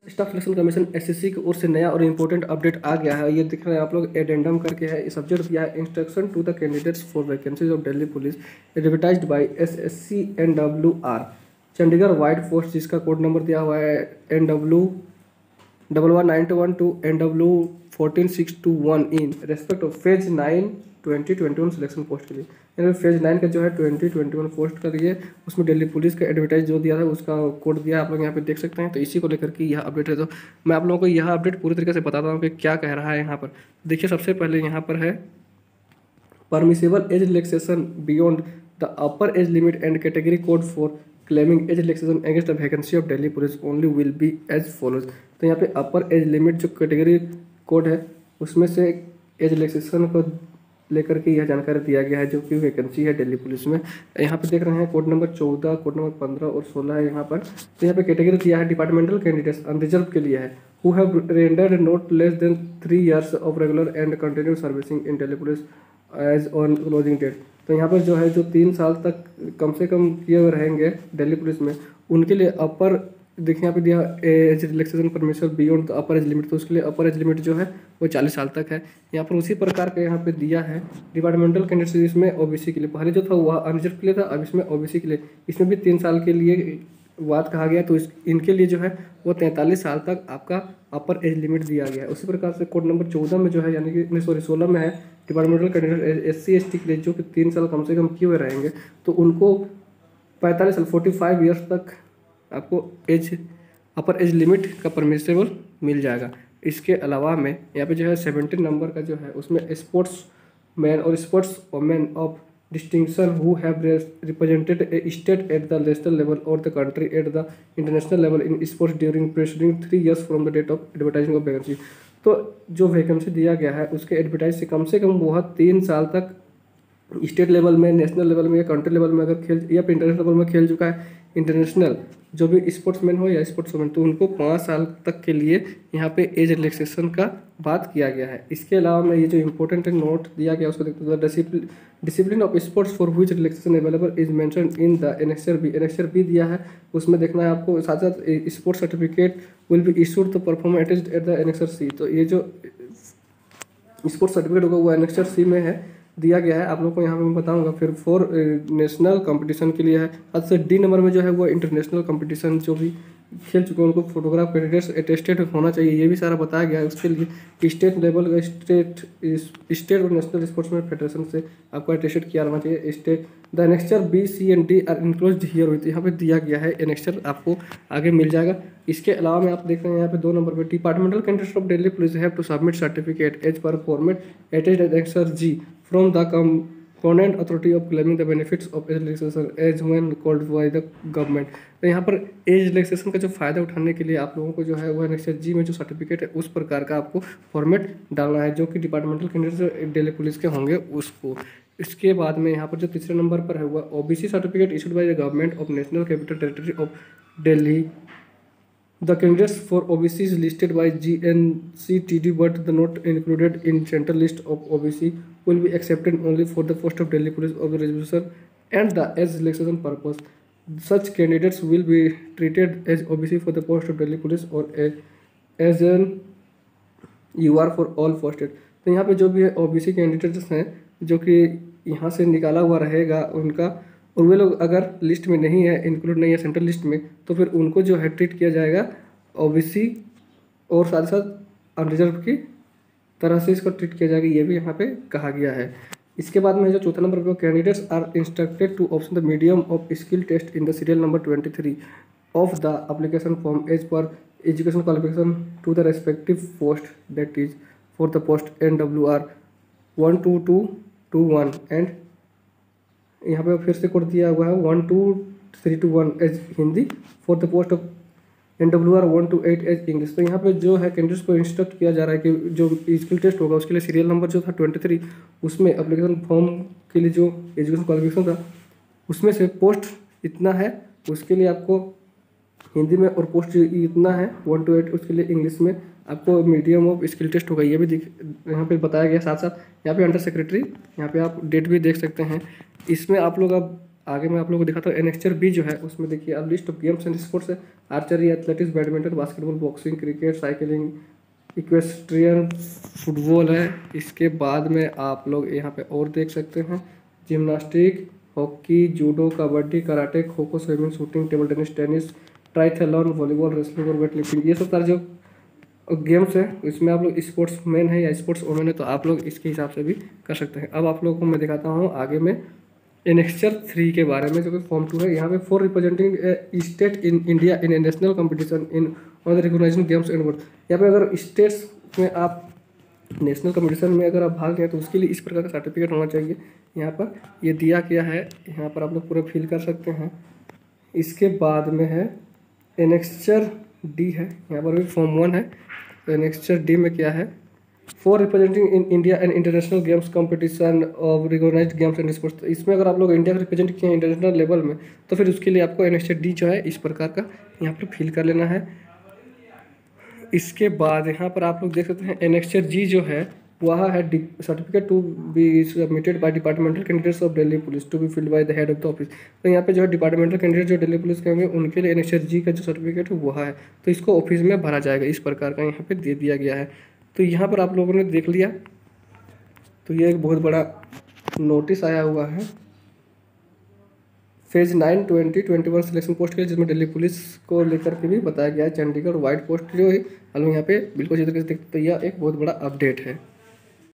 Staff selection commission SSC की ओर से नया और इम्पोर्टेंट अपडेट आ गया है। ये दिख रहा है आप लोग एडेंडम करके है, सब्जेक्ट दिया है instruction to the candidates for vacancies of Delhi police advertised by SSC NWR Chandigarh wide force, जिसका कोड नंबर दिया हुआ है NW1191 to NW14621 in respect of phase 9 2021 selection post के लिए। यानी फेज 9 का जो है 2021 पोस्ट का लिए उसमें दिल्ली पुलिस का एडवर्टाइज जो दिया था उसका कोड दिया, आप लोग यहाँ पे देख सकते हैं। तो इसी को लेकर के यह अपडेट है। तो मैं आप लोगों को यह अपडेट पूरी तरीके से बताता हूँ कि क्या कह रहा है यहाँ पर। देखिए सबसे पहले यहाँ पर है permissible age relaxation beyond the upper age limit and category code for claiming age relaxation against the vacancy of Delhi police only will be as follows. तो यहाँ पे अपर एज लिमिट जो कैटेगरी कोड है उसमें से एज रिलैक्सेशन को लेकर के यह जानकारी दिया गया है जो कि वैकेंसी है दिल्ली पुलिस में। यहाँ पे देख रहे हैं कोड नंबर 14, कोड नंबर 15 और 16 है यहाँ पर। तो यहाँ पे कैटेगरी दिया है डिपार्टमेंटल कैंडिडेट्स अनरिजर्व के लिए है who have rendered not less than 3 years of regular and continue servicing in Delhi police as on closing date. तो यहाँ पर जो है जो 3 साल तक कम से कम किए हुए रहेंगे दिल्ली पुलिस में उनके लिए अपर, देखिए यहाँ पे दिया age relaxation permission beyond the upper age limit, तो उसके लिए अपर एज लिमिट जो है वो 40 साल तक है। यहाँ पर उसी प्रकार का यहाँ पे दिया है डिपार्टमेंटल कैंडिडेट्स, इसमें ओबीसी के लिए पहले जो था वह अनरिजर्व के लिए था, अब इसमें ओबीसी के लिए, इसमें भी 3 साल के लिए बात कहा गया। तो इनके लिए जो है वो 43 साल तक आपका अपर एज लिमिट दिया गया है। उसी प्रकार से कोड नंबर 14 में जो है यानी कि 16 में है डिपार्टमेंटल कैंडिडेट SC/ST के लिए जो कि 3 साल कम से कम किए हुए रहेंगे तो उनको 45 साल 45 ईयर्स तक आपको अपर एज लिमिट का परमिसेबल मिल जाएगा। इसके अलावा में यहाँ पे जो है 17 नंबर का जो है उसमें स्पोर्ट्स मैन और sports women of distinction who have represented a state at the national level और the country at the international level in sports during preceding 3 years from the date of advertising of vacancy. तो जो vacancy दिया गया है उसके advertise से कम वह 3 साल तक स्टेट लेवल में, नेशनल लेवल में या कंट्री लेवल में अगर खेल या फिर इंटरनेशनल लेवल में खेल चुका है, इंटरनेशनल जो भी स्पोर्ट्समैन हो या स्पोर्ट्स वुमेन, तो उनको 5 साल तक के लिए यहाँ पे एज रिलैक्सेशन का बात किया गया है। इसके अलावा में ये जो इंपॉर्टेंट नोट दिया गया उसको देखते हैं, discipline of sports for which relaxation available is mention in the annexure B दिया है, उसमें देखना है आपको। साथ साथ sports certificate will be issued to perform attached at the annexure C. तो ये जो स्पोर्ट्स सर्टिफिकेट होगा वो एनेक्सर सी में है दिया गया है, आप लोग को यहाँ पे मैं बताऊंगा। फिर 4 नेशनल कंपटीशन के लिए है। आज से D नंबर में जो है वो इंटरनेशनल कंपटीशन जो भी खेल चुके हैं उनको फोटोग्राफ कैंडिडेट्स अटेस्टेड होना चाहिए, ये भी सारा बताया गया है। उसके लिए स्टेट लेवल स्टेट और नेशनल स्पोर्ट्समैन फेडरेशन से आपको अटेस्टेड किया रहना चाहिए। State the annexure B, C and D are enclosed herewith, यहाँ पे दिया गया है एनेक्सर आपको आगे मिल जाएगा। इसके अलावा में आप देख रहे हैं यहाँ पे 2 नंबर पे departmental candidates of Delhi police have to submit certificate as per format attached annexure G from the component authority of claiming the benefits of age relaxation as when called by the government। तो यहाँ पर age relaxation का जो फ़ायदा उठाने के लिए आप लोगों को जो है वो एनेक्सर जी में जो सर्टिफिकेट है उस प्रकार का आपको फॉर्मेट डालना है जो कि डिपार्टमेंटल कैंडिडेट दिल्ली पुलिस के होंगे उसको। इसके बाद में यहाँ पर जो तीसरे नंबर पर है वह OBC certificate issued by the government of national capital territory of Delhi. The candidates for OBC is listed by GNCTD but the not included in central list of OBC will be accepted only for the post of Delhi Police of the reservation and the as relaxation purpose. Such candidates will be treated as OBC for the post of Delhi Police or as an UR for all posted। तो यहाँ पे जो भी है OBC candidates हैं जो कि यहाँ से निकाला हुआ रहेगा उनका, और वे लोग अगर लिस्ट में नहीं है, इंक्लूड नहीं है सेंट्रल लिस्ट में, तो फिर उनको जो है ट्रीट किया जाएगा OBC और साथ ही साथ अनरिजर्व की तरह से इसको ट्रीट किया जाएगा, ये भी यहाँ पे कहा गया है। इसके बाद में जो चौथा नंबर पे candidates are instructed to option the medium of skill test in the serial number 23 of the application form as per education qualification to the respective post that is for the post NWR 12221 and यहाँ पे फिर से code दिया हुआ है 12321 as Hindi for the post of NWR 128 as English. तो यहाँ पे जो है कैंडिडेट्स को इंस्ट्रक्ट किया जा रहा है कि जो स्किल टेस्ट होगा उसके लिए सीरियल नंबर जो था 23 उसमें एप्लीकेशन फॉर्म के लिए जो एजुकेशन क्वालिफिकेशन था उसमें से पोस्ट इतना है उसके लिए आपको हिंदी में, और पोस्ट इतना है 1 to 8 उसके लिए इंग्लिश में आपको मीडियम ऑफ स्किल टेस्ट होगा, ये भी यहाँ पे बताया गया। साथ साथ यहाँ पे अंडर सेक्रेटरी यहाँ पे आप डेट भी देख सकते हैं। इसमें आप लोग अब आगे मैं आप लोगों को दिखाता हूँ एनेक्चर बी जो है उसमें देखिए अब list of games and sports है। Archery, athletics, badminton, basketball, boxing, cricket, cycling, equestrian, football है। इसके बाद में आप लोग यहाँ पे और देख सकते हैं gymnastic, hockey, judo, kabaddi, karate, kho kho, swimming, shooting, table tennis, tennis, triathlon, volleyball, wrestling और वेट लिफ्टिंग, ये सब सारे जो गेम्स है इसमें आप लोग स्पोर्ट्स मैन है या स्पोर्ट्स वोमेन है तो आप लोग इसके हिसाब से भी कर सकते हैं। अब आप लोगों को मैं दिखाता हूँ आगे में एनेक्चर 3 के बारे में जो कि फॉर्म 2 है। यहाँ पे for representing state in India in a national competition in on recognizing games and word. यहाँ पे अगर स्टेट्स में आप नेशनल कंपटीशन में अगर आप भाग लें तो उसके लिए इस प्रकार का सर्टिफिकेट होना चाहिए। यहाँ पर ये दिया गया है, यहाँ पर आप लोग पूरा फिल कर सकते हैं। इसके बाद में है एनेक्चर डी है, यहाँ पर भी फॉर्म 1 है। तो एनेक्चर डी में क्या है, for representing in India and international games competition of recognized games and sports. इसमें अगर आप लोग इंडिया को रिप्रेजेंट किए हैं इंटरनेशनल लेवल में तो फिर उसके लिए आपको एनेक्चर डी जो है इस प्रकार का यहाँ पर फिल कर लेना है। इसके बाद यहाँ पर आप लोग देख सकते हैं एनेक्चर जी जो है वह है certificate to be submitted by departmental candidates of Delhi police to be filled by the head of the office. तो यहाँ पे जो है डिपार्टमेंटल कैंडिडेट जो दिल्ली पुलिस के होंगे उनके लिए एनेक्चर जी का जो सर्टिफिकेट है वह है, तो इसको ऑफिस में भरा जाएगा, इस प्रकार का यहाँ पे दे दिया गया है। तो यहाँ पर आप लोगों ने देख लिया, तो ये एक बहुत बड़ा नोटिस आया हुआ है फेज 9 2021 सिलेक्शन पोस्ट के लिए, जिसमें दिल्ली पुलिस को लेकर के भी बताया गया है। चंडीगढ़ वाइट पोस्ट जो है हम लोग यहाँ पे बिल्कुल अच्छी तरीके से देखते, तो यह एक बहुत बड़ा अपडेट है।